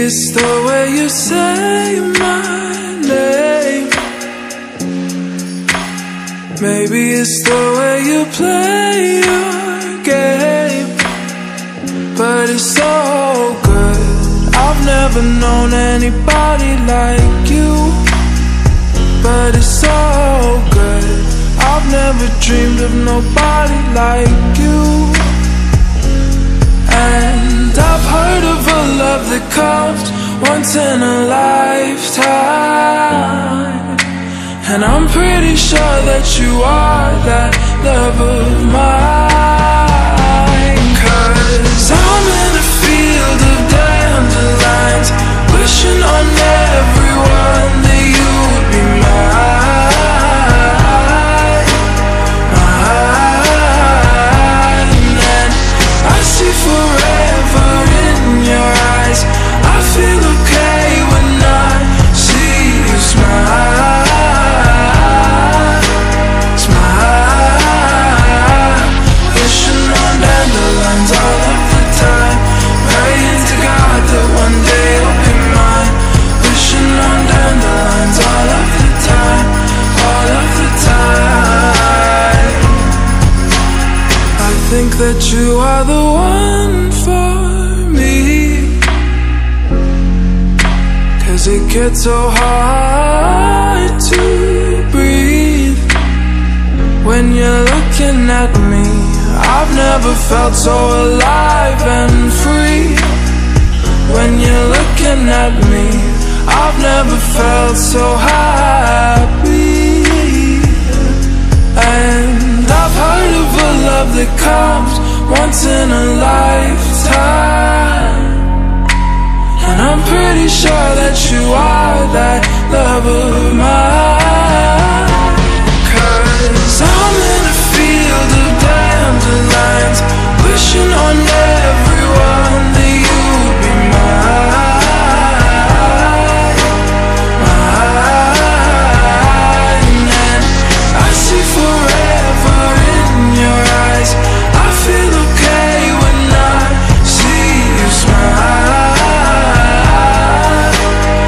it's the way you say my name. Maybe it's the way you play your game. But it's so good. I've never known anybody like you. But it's so good. I've never dreamed of nobody like you. And I've heard of a love that comes once in a lifetime. And I'm pretty sure that you are that love of mine. 'Cause I'm in a field of dandelions, wishing on everyone that you would be mine, mine. And I see forever in your eyes. I feel okay when I see you smile, smile. Wishing on dandelions all of the time, praying to God that one day you'll be mine. Wishing on dandelions all of the time, all of the time. I think that you are the one for me, 'cause it gets so hard to breathe when you're looking at me. I've never felt so alive and free. When you're looking at me, I've never felt so happy. And I've heard of a love that comes once in a lifetime. And I'm pretty sure that you are that love of mine. 'Cause I'm in a field of dandelions, wishing on everyone that you would be mine, mine. And I see forever in your eyes. I feel okay when I see you smile,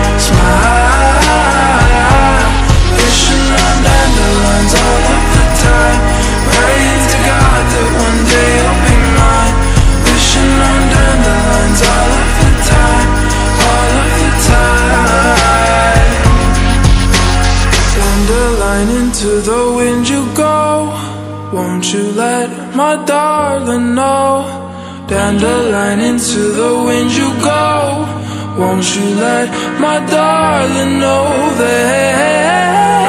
smile. Wishing on dandelions all of the time, praying to God that one day you'll be mine. Wishing on dandelions all of the time, all of the time. Dandelion, into the wind you go. Won't you let my darling know? Dandelion, into the wind you go. Won't you let my darling know that